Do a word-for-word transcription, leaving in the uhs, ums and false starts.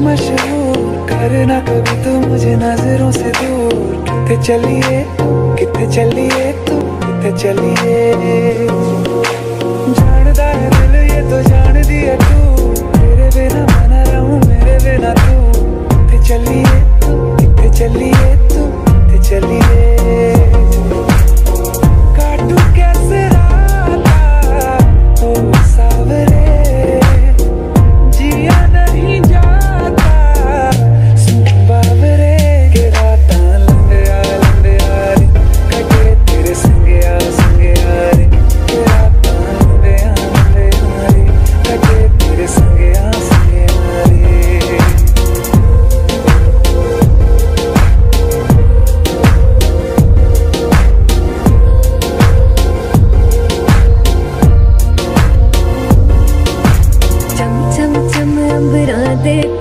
मशहूर, करना कभी तो मुझे नजरों से दूर। किथे चलिए किथे चलिए तू किथे चलिए, जानदा है दिल ये तो जान दिया तू, तेरे बिना मैं रहूं मेरे बिना तू। किथे चलिए किथे चलिए तू किथे चलिए, काटू कैसे राता ओ सावरे, जिया नहीं जाता सुन बावरे के राता लंबे आ लंबे आ रे, कटे तेरे संगे आ संगे आ रे, के राता लंबे आ लंबे आ रे, कटे तेरे संगे आ संगे आ रे। चम चम चम अंबरां दे